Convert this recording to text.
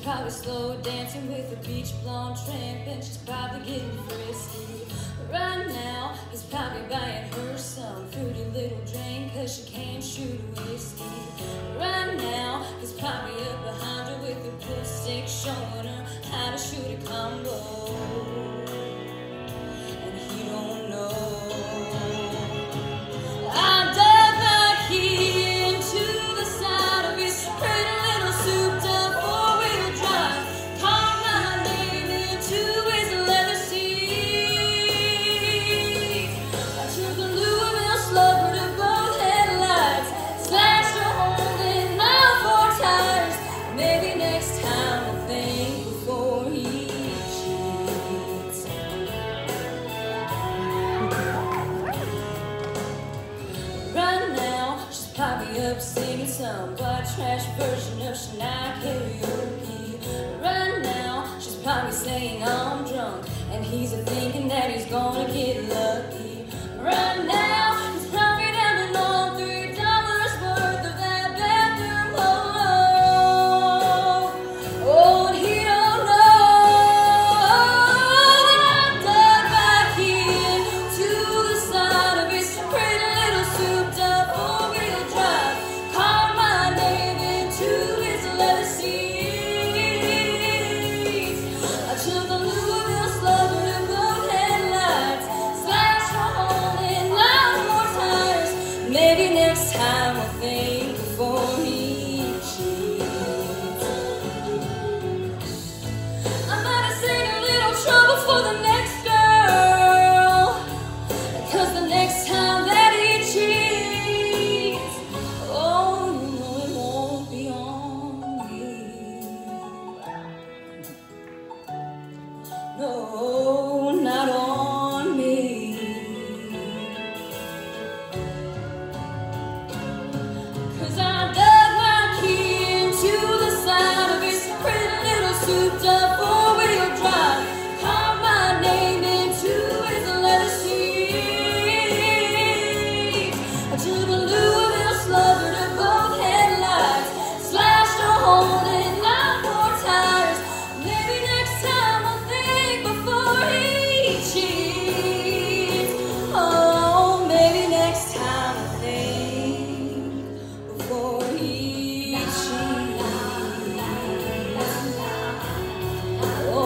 probably slow dancing with a beach blonde tramp, and she's probably getting frisky. Right now, he's probably buying her some fruity little drink, cause she can't shoot whiskey. Right now, he's probably up behind her with a pool stick, showing her how to shoot a combo. And he don't know. I dug my key into the side of his pretty little souped-up four-wheel drive, carved my name into his leather seat. I took a Louisville slugger to both headlights, slashed a hole in all four tires. Maybe next time I'll think before he cheats. Right now, she's probably up singing some white trash version of Shania karaoke. Right now, she's probably saying I'm drunk, and he's thinking that he's gonna get lucky. Right now, he's probably down on $3 worth of that bathroom polo. Oh, and he don't know that I dug my key into the side of his pretty little souped-up four-wheel drive, carved my name into his leather seats. I took a Louisville slugger to both headlights, slashed a hole in all four tires. Maybe next time I'll think before he cheats. I might have seen a little trouble for the next girl, cause the next time that he cheats, oh, you know it won't be on me. No, not on me. Cause I dug my key into the side of his pretty little souped-up four-wheel drive, carved my name into his leather seat. I took a Louisville slugger to both headlights, slashed a hole in all four tires. Maybe next time I'll think before he cheats. Oh, maybe next time I'll think before he cheats. Oh,